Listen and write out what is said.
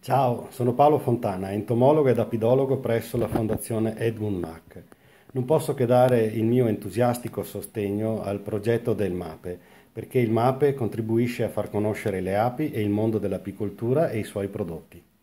Ciao, sono Paolo Fontana, entomologo ed apidologo presso la Fondazione Edmund Mack. Non posso che dare il mio entusiastico sostegno al progetto del MAPE, perché il MAPE contribuisce a far conoscere le api e il mondo dell'apicoltura e i suoi prodotti.